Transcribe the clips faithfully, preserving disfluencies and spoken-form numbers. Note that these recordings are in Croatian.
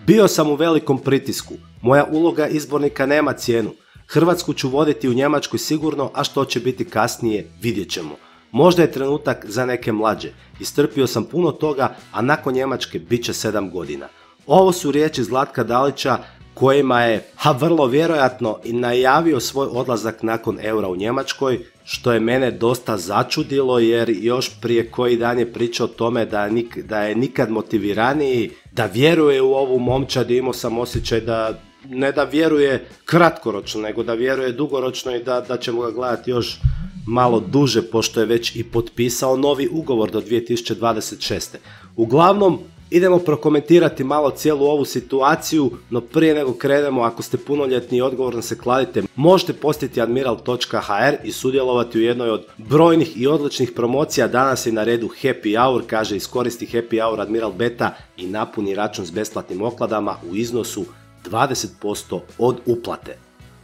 Bio sam u velikom pritisku. Moja uloga izbornika nema cijenu. Hrvatsku ću voditi u Njemačkoj sigurno, a što će biti kasnije, vidjet ćemo. Možda je trenutak za neke mlađe. Istrpio sam puno toga, a nakon Njemačke bit će sedam godina. Ovo su riječi Zlatka Dalića kojima je, ha vrlo vjerojatno, i najavio svoj odlazak nakon eura u Njemačkoj, što je mene dosta začudilo jer još prije koji dan je pričao o tome da, nik, da je nikad motiviraniji, da vjeruje u ovu momčad i imao sam osjećaj da ne da vjeruje kratkoročno, nego da vjeruje dugoročno i da, da ćemo ga gledati još malo duže, pošto je već i potpisao novi ugovor do dvije tisuće dvadeset šeste. Uglavnom, idemo prokomentirati malo cijelu ovu situaciju, no prije nego krenemo, ako ste punoljetni i odgovorno se kladite, možete posjetiti admiral točka ha er i sudjelovati u jednoj od brojnih i odličnih promocija. Danas je na redu Happy Hour, kaže iskoristi Happy Hour Admiral Beta i napuni račun s besplatnim okladama u iznosu dvadeset posto od uplate.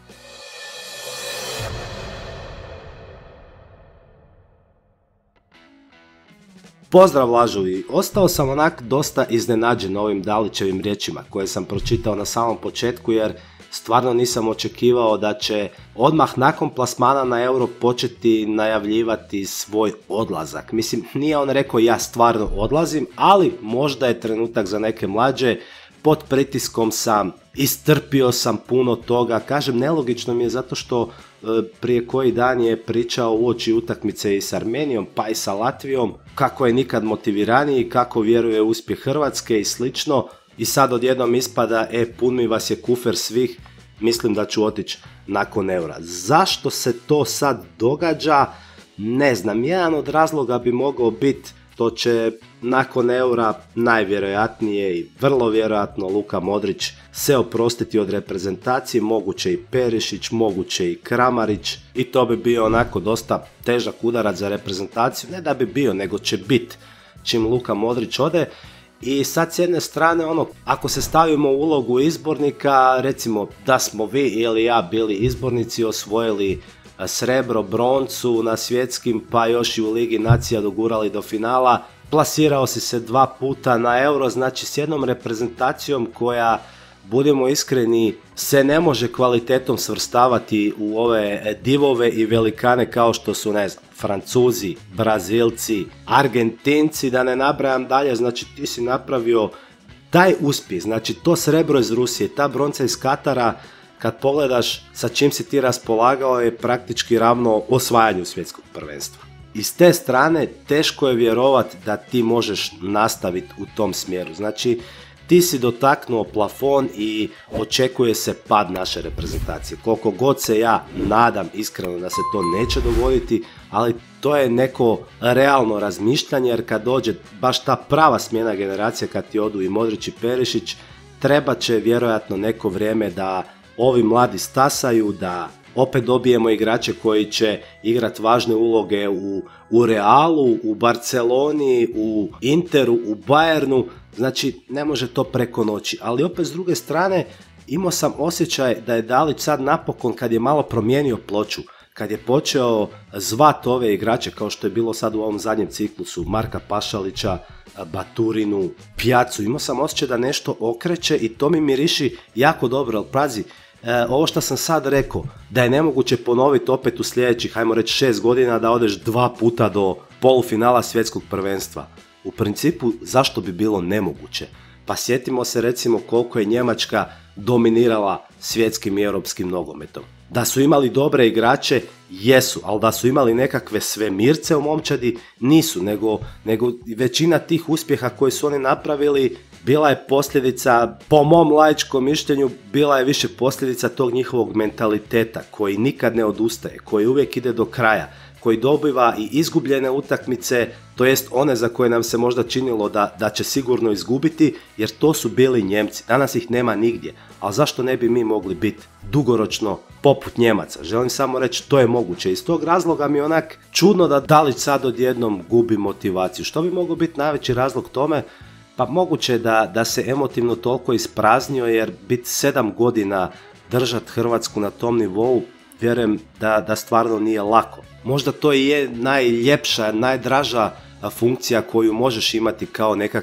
Pozdrav lažovi, ostao sam onak dosta iznenađen ovim Dalićevim riječima koje sam pročitao na samom početku jer stvarno nisam očekivao da će odmah nakon plasmana na euro početi najavljivati svoj odlazak. Mislim, nije on rekao ja stvarno odlazim, ali možda je trenutak za neke mlađe, pod pritiskom sam, istrpio sam puno toga, kažem nelogično mi je zato što e, prije koji dan je pričao uoči utakmice i s Armenijom pa i sa Latvijom, kako je nikad motiviraniji, kako vjeruje u uspjeh Hrvatske i slično i sad odjednom ispada e pun mi vas je kufer svih, mislim da ću otići nakon eura. Zašto se to sad događa? Ne znam, jedan od razloga bi mogao biti to će nakon eura najvjerojatnije i vrlo vjerojatno Luka Modrić se oprostiti od reprezentacije, moguće i Perišić, moguće i Kramarić i to bi bio onako dosta težak udarac za reprezentaciju, ne da bi bio, nego će biti čim Luka Modrić ode. I sad s jedne strane, ono, ako se stavimo u ulogu izbornika, recimo da smo vi ili ja bili izbornici, osvojili srebro, broncu na svjetskim, pa još i u Ligi nacija dogurali do finala, plasirao si se dva puta na euro, znači s jednom reprezentacijom koja, budemo iskreni, se ne može kvalitetom svrstavati u ove divove i velikane kao što su, ne znam, Francuzi, Brazilci, Argentinci, da ne nabrajam dalje, znači ti si napravio taj uspjeh, znači to srebro iz Rusije, ta bronca iz Katara, kad pogledaš sa čim si ti raspolagao je praktički ravno osvajanju svjetskog prvenstva. I s te strane teško je vjerovati da ti možeš nastaviti u tom smjeru. Znači ti si dotaknuo plafon i očekuje se pad naše reprezentacije. Koliko god se ja nadam iskreno da se to neće dogoditi, ali to je neko realno razmišljanje jer kad dođe baš ta prava smjena generacija, kad ti odu i Modrić i Perišić, treba će vjerojatno neko vrijeme da ovi mladi stasaju, da opet dobijemo igrače koji će igrati važne uloge u, u Realu, u Barceloni, u Interu, u Bayernu, znači ne može to preko noći. Ali opet s druge strane imao sam osjećaj da je Dalić sad napokon kad je malo promijenio ploču, kad je počeo zvat ove igrače kao što je bilo sad u ovom zadnjem ciklusu, Marka Pašalića, Baturinu, Pjacu, imao sam osjećaj da nešto okreće i to mi miriši jako dobro, ali pazi, E, ovo što sam sad rekao, da je nemoguće ponoviti opet u sljedećih, hajmo reći, šest godina da odeš dva puta do polufinala svjetskog prvenstva. U principu, zašto bi bilo nemoguće? Pa sjetimo se recimo koliko je Njemačka dominirala svjetskim i europskim nogometom. Da su imali dobre igrače, jesu, ali da su imali nekakve svemirce u momčadi, nisu, nego, nego većina tih uspjeha koje su oni napravili bila je posljedica, po mom laičkom mišljenju, bila je više posljedica tog njihovog mentaliteta koji nikad ne odustaje, koji uvijek ide do kraja, koji dobiva i izgubljene utakmice, to jest one za koje nam se možda činilo da, da će sigurno izgubiti, jer to su bili Njemci. Danas ih nema nigdje, ali zašto ne bi mi mogli biti dugoročno poput Njemaca? Želim samo reći, to je moguće. Iz tog razloga mi je onak čudno da Dalić sad odjednom gubi motivaciju. Što bi mogao biti najveći razlog tome? Pa moguće da, da se emotivno toliko ispraznio, jer biti sedam godina držat Hrvatsku na tom nivou, vjerujem da, da stvarno nije lako. Možda to i je najljepša, najdraža funkcija koju možeš imati kao nekakav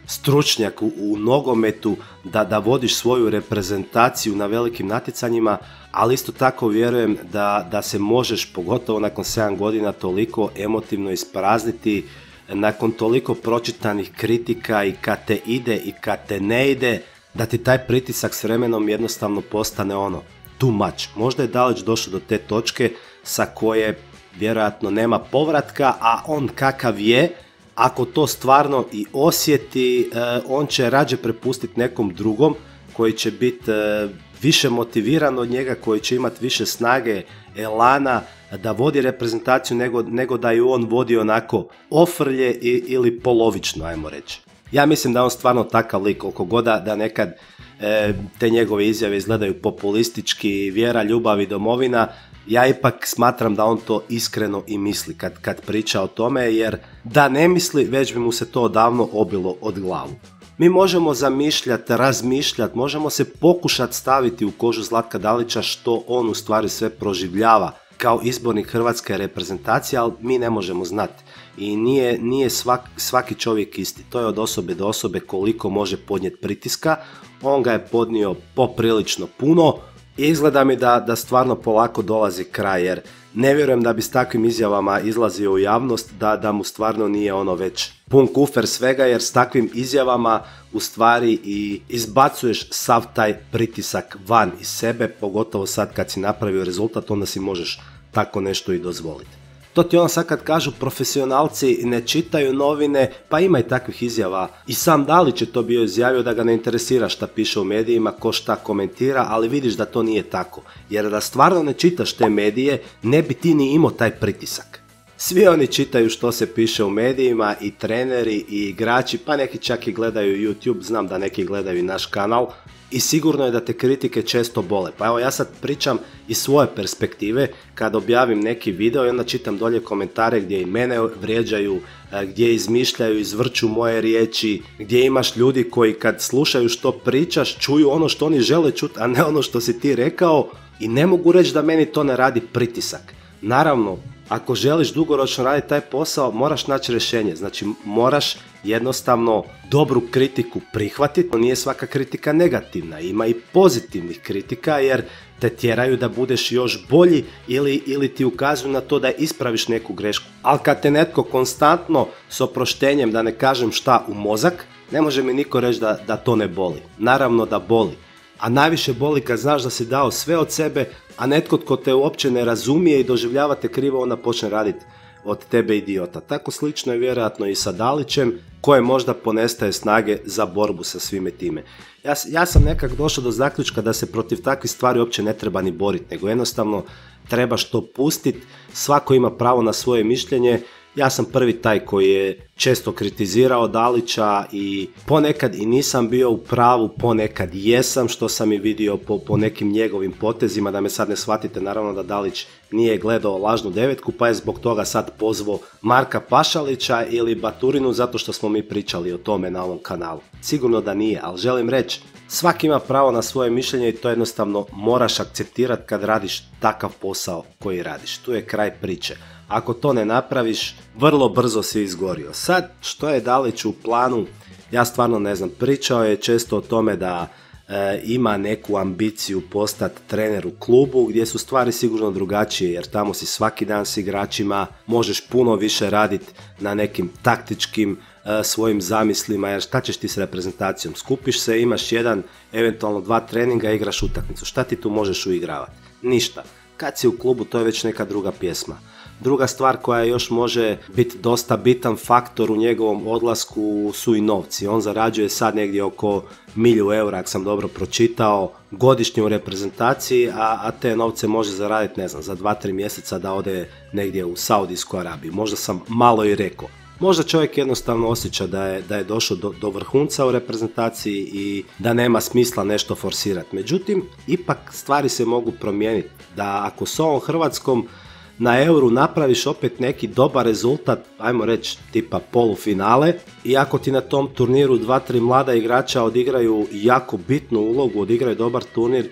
stručnjak u, u nogometu, da, da vodiš svoju reprezentaciju na velikim natjecanjima, ali isto tako vjerujem da, da se možeš, pogotovo nakon sedam godina, toliko emotivno isprazniti, nakon toliko pročitanih kritika i kad te ide i kad te ne ide, da ti taj pritisak s vremenom jednostavno postane ono, too much. Možda je Dalić došao do te točke sa koje vjerojatno nema povratka, a on kakav je, ako to stvarno i osjeti, on će rađe prepustiti nekom drugom koji će biti više motiviran od njega, koji će imati više snage, elana da vodi reprezentaciju nego, nego da ju on vodi onako ofrlje i, ili polovično, ajmo reći. Ja mislim da on stvarno takav lik, koliko god da nekad e, te njegove izjave izgledaju populistički, vjera, ljubav i domovina, ja ipak smatram da on to iskreno i misli kad, kad priča o tome, jer da ne misli, već bi mu se to odavno obilo od glavu. Mi možemo zamišljati, razmišljati, možemo se pokušati staviti u kožu Zlatka Dalića što on u stvari sve proživljava kao izbornik hrvatske reprezentacije, ali mi ne možemo znati. I nije, nije svak, svaki čovjek isti. To je od osobe do osobe koliko može podnijeti pritiska. On ga je podnio poprilično puno i izgleda mi da, da stvarno polako dolazi kraj, jer ne vjerujem da bi s takvim izjavama izlazio u javnost, da, da mu stvarno nije ono već pun kufer svega, jer s takvim izjavama u stvari i izbacuješ sav taj pritisak van iz sebe, pogotovo sad kad si napravio rezultat, onda si možeš tako nešto i dozvoliti. To ti ono sad kad kažu profesionalci ne čitaju novine, pa ima i takvih izjava. I sam Dalić je to bio izjavio da ga ne interesira šta piše u medijima, ko šta komentira, ali vidiš da to nije tako. Jer da stvarno ne čitaš te medije, ne bi ti ni imao taj pritisak. Svi oni čitaju što se piše u medijima, i treneri i igrači, pa neki čak i gledaju YouTube, znam da neki gledaju i naš kanal. I sigurno je da te kritike često bole. Pa evo ja sad pričam iz svoje perspektive kad objavim neki video i onda čitam dolje komentare gdje i mene vrijeđaju, gdje izmišljaju, izvrću moje riječi, gdje imaš ljudi koji kad slušaju što pričaš čuju ono što oni žele čuti, a ne ono što si ti rekao, i ne mogu reći da meni to ne radi pritisak. Naravno, ako želiš dugoročno raditi taj posao, moraš naći rješenje. Znači, moraš jednostavno dobru kritiku prihvatiti. Nije svaka kritika negativna, ima i pozitivnih kritika, jer te tjeraju da budeš još bolji ili, ili ti ukazuju na to da ispraviš neku grešku. Ali kad te netko konstantno, s oproštenjem, da ne kažem šta, u mozak, ne može mi niko reći da, da to ne boli. Naravno da boli. A najviše boli kad znaš da si dao sve od sebe, a netko tko te uopće ne razumije i doživljava te krivo, onda počne raditi od tebe idiota. Tako slično je vjerojatno i sa Dalićem, koje možda ponestaje snage za borbu sa svime time. Ja, ja sam nekak došao do zaključka da se protiv takvih stvari uopće ne treba ni boriti, nego jednostavno trebaš to pustiti, svako ima pravo na svoje mišljenje. Ja sam prvi taj koji je često kritizirao Dalića i ponekad i nisam bio u pravu, ponekad jesam, što sam i vidio po, po nekim njegovim potezima, da me sad ne shvatite, naravno da Dalić nije gledao Lažnu devetku, pa je zbog toga sad pozvao Marka Pašalića ili Baturinu zato što smo mi pričali o tome na ovom kanalu. Sigurno da nije, ali želim reći, svaki ima pravo na svoje mišljenje i to jednostavno moraš akceptirati kad radiš takav posao koji radiš. Tu je kraj priče. Ako to ne napraviš, vrlo brzo si izgorio. Sad, što je Dalić u planu, ja stvarno ne znam. Pričao je često o tome da e, ima neku ambiciju postati trener u klubu, gdje su stvari sigurno drugačije, jer tamo si svaki dan s igračima, možeš puno više raditi na nekim taktičkim e, svojim zamislima, jer šta ćeš ti s reprezentacijom? Skupiš se, imaš jedan, eventualno dva treninga, igraš utakmicu. Šta ti tu možeš uigravati? Ništa. Kad si u klubu, to je već neka druga pjesma. Druga stvar koja još može biti dosta bitan faktor u njegovom odlasku su i novci. On zarađuje sad negdje oko milju eura, ako sam dobro pročitao, godišnje u reprezentaciji, a, a te novce može zaraditi, ne znam, za dva tri mjeseca da ode negdje u Saudijsku Arabiju. Možda sam malo i rekao. Možda čovjek jednostavno osjeća da je, da je došao do, do vrhunca u reprezentaciji i da nema smisla nešto forsirati. Međutim, ipak stvari se mogu promijeniti. Da ako s ovom Hrvatskom na Euru napraviš opet neki dobar rezultat, ajmo reći tipa polufinale, i ako ti na tom turniru dva, tri mlada igrača odigraju jako bitnu ulogu, odigraju dobar turnir,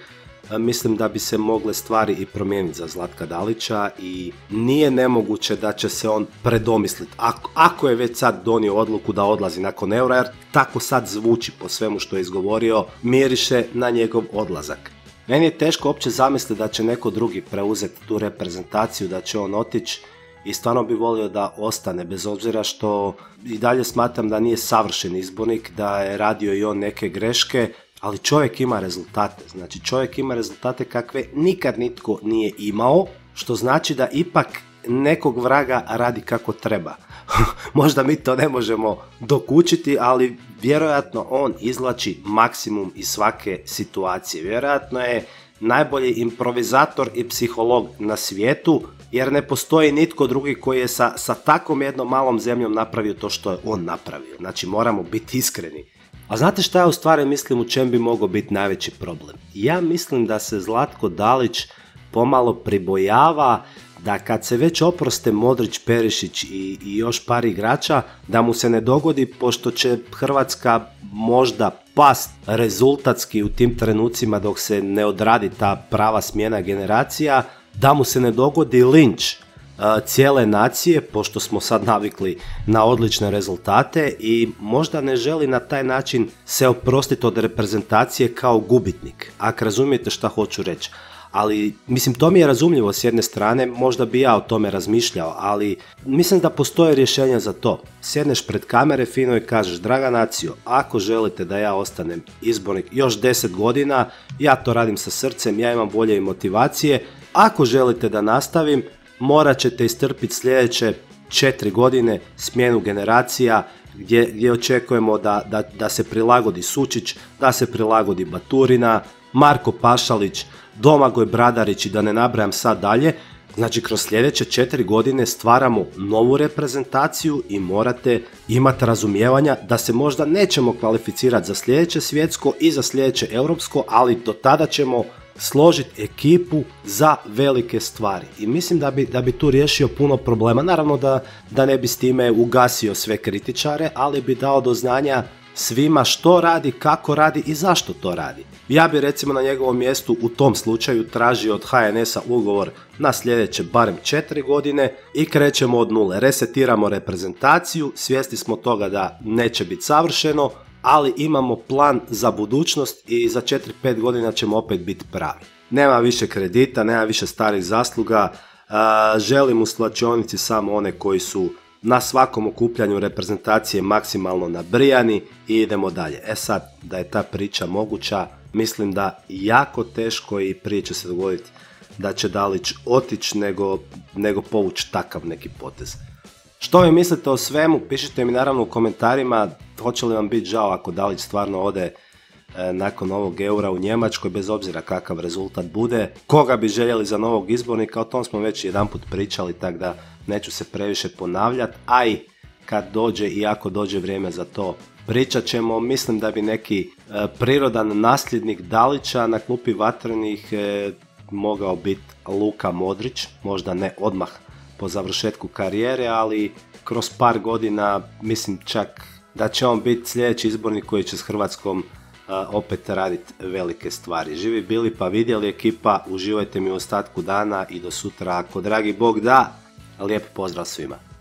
mislim da bi se mogle stvari i promijeniti za Zlatka Dalića i nije nemoguće da će se on predomisliti. Ako, ako je već sad donio odluku da odlazi nakon Eura, jer tako sad zvuči po svemu što je izgovorio, miriše na njegov odlazak. Meni je teško uopće zamisliti da će neko drugi preuzeti tu reprezentaciju, da će on otići i stvarno bi volio da ostane, bez obzira što i dalje smatram da nije savršen izbornik, da je radio i on neke greške, ali čovjek ima rezultate. Znači čovjek ima rezultate kakve nikad nitko nije imao, što znači da ipak nekog vraga radi kako treba. Možda mi to ne možemo dokučiti, ali vjerojatno on izvlači maksimum iz svake situacije. Vjerojatno je najbolji improvizator i psiholog na svijetu, jer ne postoji nitko drugi koji je sa, sa takvom jednom malom zemljom napravio to što je on napravio. Znači moramo biti iskreni. A znate šta ja u stvari mislim u čem bi mogao biti najveći problem? Ja mislim da se Zlatko Dalić pomalo pribojava da kad se već oproste Modrić, Perišić i, i još par igrača, da mu se ne dogodi, pošto će Hrvatska možda past rezultatski u tim trenucima dok se ne odradi ta prava smjena generacija, da mu se ne dogodi linč cijele nacije, pošto smo sad navikli na odlične rezultate i možda ne želi na taj način se oprostiti od reprezentacije kao gubitnik, ako razumijete šta hoću reći. Ali, mislim, to mi je razumljivo s jedne strane, možda bi ja o tome razmišljao, ali mislim da postoje rješenja za to. Sjedneš pred kamere fino i kažeš, draga nacijo, ako želite da ja ostanem izbornik još deset godina, ja to radim sa srcem, ja imam volje i motivacije, ako želite da nastavim, morat ćete istrpiti sljedeće četiri godine smjenu generacija gdje, gdje očekujemo da, da, da se prilagodi Sučić, da se prilagodi Baturina, Marko Pašalić, Domagoj Bradarić i da ne nabrajam sad dalje. Znači kroz sljedeće četiri godine stvaramo novu reprezentaciju i morate imati razumijevanja da se možda nećemo kvalificirati za sljedeće svjetsko i za sljedeće europsko, ali do tada ćemo složiti ekipu za velike stvari. I mislim da bi, da bi tu riješio puno problema. Naravno da, da ne bi s time ugasio sve kritičare, ali bi dao do znanja svima što radi, kako radi i zašto to radi. Ja bi recimo na njegovom mjestu u tom slučaju tražio od H N S-a ugovor na sljedeće barem četiri godine i krećemo od nule. Resetiramo reprezentaciju, svjesni smo toga da neće biti savršeno, ali imamo plan za budućnost i za četiri pet godina ćemo opet biti pravi. Nema više kredita, nema više starih zasluga, želim u svlačionici samo one koji su na svakom okupljanju reprezentacije maksimalno nabrijani i idemo dalje. E sad, da je ta priča moguća, mislim da jako teško i prije će se dogoditi da će Dalić otići nego, nego povući takav neki potez. Što vi mislite o svemu? Pišite mi naravno u komentarima, hoće li vam biti žao ako Dalić stvarno ode e, nakon ovog Eura u Njemačkoj, bez obzira kakav rezultat bude. Koga bi željeli za novog izbornika, o tom smo već jedanput pričali, tako da neću se previše ponavljati, a i kad dođe i ako dođe vrijeme za to, pričat ćemo. Mislim da bi neki e, prirodan nasljednik Dalića na klupi Vatrenih e, mogao biti Luka Modrić, možda ne odmah po završetku karijere, ali kroz par godina mislim čak da će on biti sljedeći izbornik koji će s Hrvatskom uh, opet raditi velike stvari. Živi bili pa vidjeli ekipa, uživajte mi u ostatku dana i do sutra ako dragi Bog da, lijep pozdrav svima.